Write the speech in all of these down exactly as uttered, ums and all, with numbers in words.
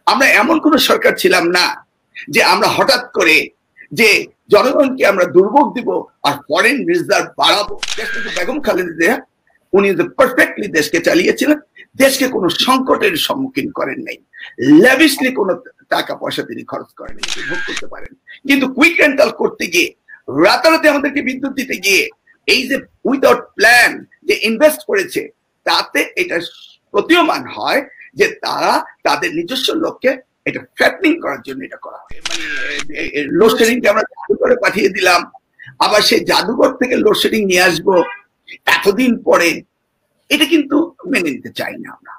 আমরা এমন কোন সরকার ছিলাম না যে আমরা হঠাৎ করে যে জনগণকে আমরা দুর্ভোগ দিব আর ফরেন রিজার্ভ বাড়াবো। বেগম খালেদা জিয়া উনি পারফেক্টলি দেশকে চালিয়েছিলেন, দেশকে কোনো সংকটের সম্মুখীন করেন নাই, ল্যাভিশলি কোনো টাকা পয়সা তিনি খরচ করেন, ভোগ করতে পারেন। কিন্তু কুইক রেন্টাল করতে গিয়ে, রাতারাতি আমাদেরকে বিদ্যুৎ দিতে গিয়ে এই যে উইদাউট প্ল্যান যে ইনভেস্ট করেছে, তাতে এটা প্রতীয়মান হয় যে তারা তাদের নিজস্ব লক্ষ্যে এটা ফ্যাটনিং করার জন্য এটা করা হয়। মানে লোডশেডিংকে আমরা জাদুঘরে পাঠিয়ে দিলাম, আবার সেই জাদুঘর থেকে লোডশেডিং নিয়ে আসবো এতদিন পরে, এটা কিন্তু মেনে নিতে চাই না আমরা।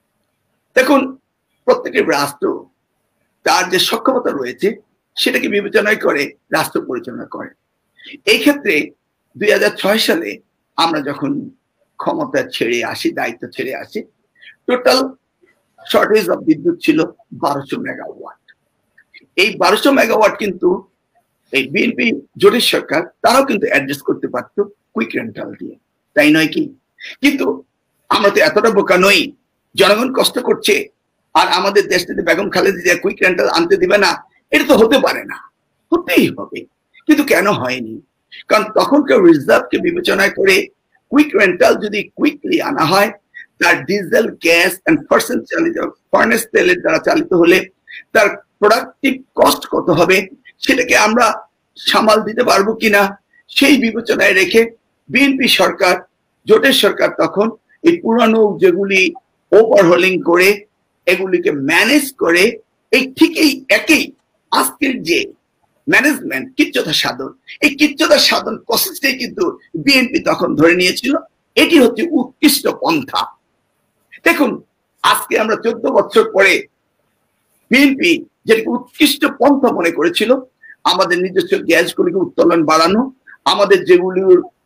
দেখুন, প্রত্যেকটি রাষ্ট্র তার যে সক্ষমতা রয়েছে সেটাকে বিবেচনায় করে রাষ্ট্র পরিচালনা করে। এই ক্ষেত্রে দুই হাজার ছয় সালে আমরা যখন ক্ষমতা ছেড়ে আসি, দায়িত্ব ছেড়ে আসি, টোটাল শর্টেজ অফ বিদ্যুৎ ছিল বারোশো মেগাওয়াট। এই বারোশো মেগাওয়াট কিন্তু এই বিএনপি জোটের সরকার তারাও কিন্তু অ্যাডজাস্ট করতে পারতো কুইক রেন্টাল দিয়ে, তাই নয় কি? কিন্তু আমরা তো এতটা বোকা নই, জনগণ কষ্ট করছে আর আমাদের দেশ থেকে বেগম খালেদা জিয়া কুইক রেন্টাল আনতে দিবে না, এটা তো হতে পারে না, হতেই হবে। কিন্তু কেন হয়নি? কারণ তখন কেউ রিজার্ভকে বিবেচনায় করে কুইক রেন্টাল যদি কুইকলি আনা হয়, তার ডিজেল, গ্যাস এন্ড পার্সেন্ট চালিত ফার্নেস তেলের দ্বারা চালিত হলে তার প্রোডাক্টিভ কস্ট কত হবে, সেটাকে আমরা সামাল দিতে পারবো কিনা, সেই বিবেচনায় রেখে বিএনপি সরকার, জোটের সরকার তখন এই পুরানো যেগুলি ওভারহোলিং করে এগুলিকে ম্যানেজ করে, এই ঠিক এই একই আজকের যে ম্যানেজমেন্ট কিচ্ছতা সাধন, এই কিচ্ছতা সাধন প্রসেসটাই কিন্তু বিএনপি তখন ধরে নিয়েছিল এটি হচ্ছে উৎকৃষ্ট পন্থা। দেখুন, আজকে আমরা চোদ্দ বছর পরে বিএনপি যেটাকে উৎকৃষ্ট পন্থা মনে করেছিল, আমাদের নিজস্ব গ্যাসগুলিকে উত্তোলন বাড়ানো, আমাদের যেগুলি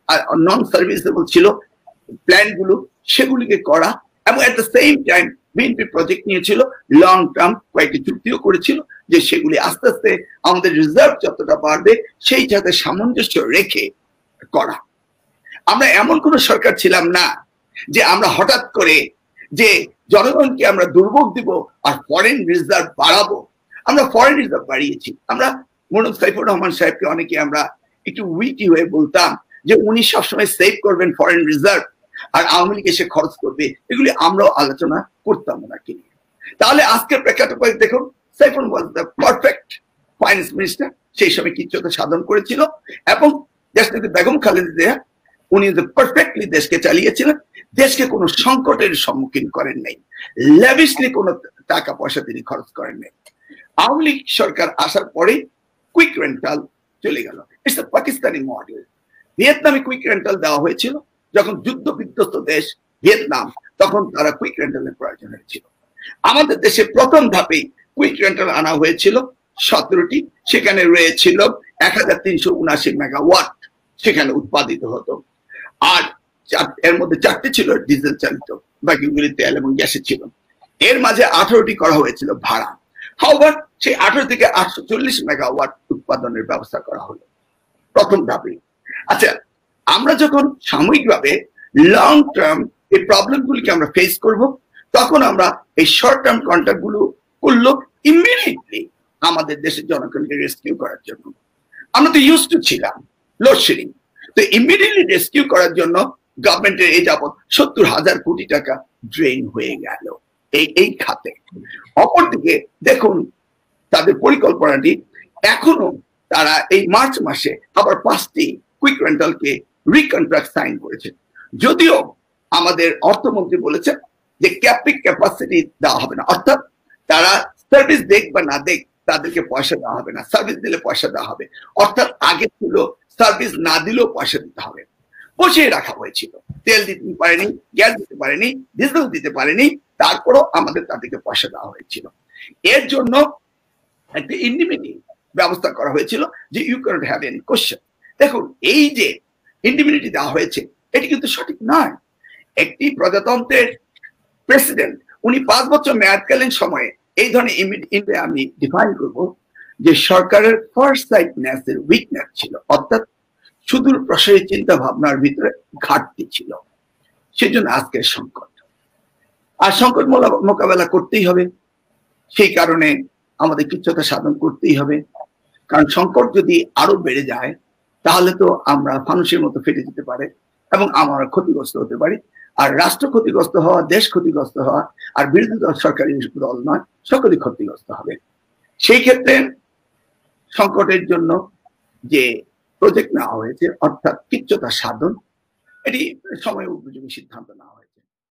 নন সার্ভিসেবল ছিল প্ল্যান্টগুলো সেগুলিকে করা, এবং at the same time BNP project নিয়েছিল লং টার্ম, কয়েকটি চুক্তিও করেছিল যে সেগুলি আস্তে আস্তে আমাদের রিজার্ভ যতটা বাড়বে সেই সাথে সামঞ্জস্য রেখে করা। আমরা এমন কোন সরকার ছিলাম না যে আমরা হঠাৎ করে যে জনগণকে আমরা দুর্ভোগ দিব আর ফরেন রিজার্ভ বাড়াবো। আমরা ফরেন রিজার্ভ বাড়িয়েছি। আমরা মোহাম্মদ সাইফুর রহমান সাহেবকে অনেকে আমরা একটু উইটি হয়ে বলতাম যে উনি সবসময় সেভ করবেন ফরেন রিজার্ভ আর আওয়ামী লীগ এসে খরচ করবে, এগুলি আমরাও আলোচনা করতাম ওনাকে নিয়ে। তাহলে আজকের প্রেক্ষাপটে দেখুন, Saifur was the perfect finance minister, সেই সময় কিচ্ছুতা সাধন করেছিল, এবং দেশনেত্রী বেগম খালেদা জিয়া উনি পারফেক্টলি দেশকে চালিয়েছিলেন, দেশকে কোনো সংকটের সম্মুখীন করেন নাই, ল্যাভিশলি কোনো টাকা পয়সা তিনি খরচ করেন নাই। আওয়ামী লীগ সরকার আসার পরে কুইক রেন্টাল চলে গেল, ইটস আ পাকিস্তানি মডেল। ভিয়েতনামে কুইক রেন্টাল দেওয়া হয়েছিল, যখন যুদ্ধ বিধ্বস্ত দেশ ভিয়েতনাম, তখন তারা কুইক রেন্টালের প্রয়োজন হয়েছিল। আমাদের দেশে প্রথম ধাপে কুইক রেন্টাল আনা হয়েছিল সতেরোটি, সেখানে রয়েছিল এক হাজার তিনশো উনআশি মেগাওয়াট সেখানে উৎপাদিত হতো, আর এর মধ্যে চারটি ছিল ডিজেল চালিত, বাকিগুলি তেল এবং গ্যাসে ছিল। এর মাঝে আঠারোটি করা হয়েছিল ভাড়া। হাওয়ার সেই আঠারো থেকে আটশো চল্লিশ মেগাওয়াট উৎপাদনের ব্যবস্থা করা হলো প্রথম ধাপে। আচ্ছা, আমরা যখন সাময়িকভাবে লং টার্ম এই প্রবলেমগুলিকে আমরা ফেস করব, তখন আমরা এই শর্ট টার্ম কন্ট্রাক্ট গুলো করলো ইমিডিয়েটলি আমাদের দেশের জনগণকে রেস্কিউ করার জন্য। আমরা তো ইউজ টু ছিলাম লোডশেডিং, তো ইমিডিয়েটলি রেস্কিউ করার জন্য গভর্নমেন্টের এই যাবৎ সত্তর হাজার কোটি টাকা ড্রেন হয়ে গেল এই এই খাতে। অপরদিকে দেখুন তাদের পরিকল্পনাটি, এখনো তারা এই মার্চ মাসে আবার পাঁচটি কুইক রেন্টালকে রিকন্ট্রাক্ট সাইন করেছে, যদিও আমাদের অর্থমন্ত্রী বলেছেন যে ক্যাপিং ক্যাপাসিটি দেওয়া হবে না, অর্থাৎ তারা সার্ভিস দেখ বা না দেখ তাদেরকে পয়সা দেওয়া হবে না, সার্ভিস দিলে পয়সা দেওয়া হবে। অর্থাৎ আগে ছিল সার্ভিস না দিলেও পয়সা দিতে হবে, বসিয়ে রাখা হয়েছিল, তেল দিতে পারেনি, গ্যাস দিতে পারেনি, ডিজেল দিতে পারেনি, তারপরও আমাদের তাদেরকে পয়সা দেওয়া হয়েছিল। এর জন্য একটা ইন্ডিমিনি ব্যবস্থা করা হয়েছিল যে you can't have any question. দেখুন, এই যে ইন্ডিমিনিটি দেওয়া হয়েছে এটি কিন্তু সঠিক নয়। একটি প্রজাতন্ত্রের প্রেসিডেন্ট উনি পাঁচ বছর মেয়াদকালীন সময়ে এই ধরনের ইমিডিয়েট আমি ডিফাইন করব যে সরকারের ফরসাইটনেস এর উইকনেস ছিল, অর্থাৎ সুদূর প্রসারী চিন্তা ভাবনার ভিতরে ঘাটতি ছিল, সেজন্য আজকের সংকট। আর সংকট মোকাবেলা করতেই হবে, সেই কারণে আমাদের কিচ্ছুটা সাধন করতেই হবে, কারণ সংকট যদি আরো বেড়ে যায় তাহলে তো আমরা ফানুসের মতো ফেটে যেতে পারে এবং আমরা ক্ষতিগ্রস্ত হতে পারি। আর রাষ্ট্র ক্ষতিগ্রস্ত হওয়া, দেশ ক্ষতিগ্রস্ত হওয়া, আর বিরোধী দল সরকারি দল নয়, সকলেই ক্ষতিগ্রস্ত হবে। সেই ক্ষেত্রে সংকটের জন্য যে প্রজেক্ট নেওয়া হয়েছে অর্থাৎ কিচ্ছুতা সাধন, এটি সময় উপযোগী সিদ্ধান্ত নেওয়া হয়েছে।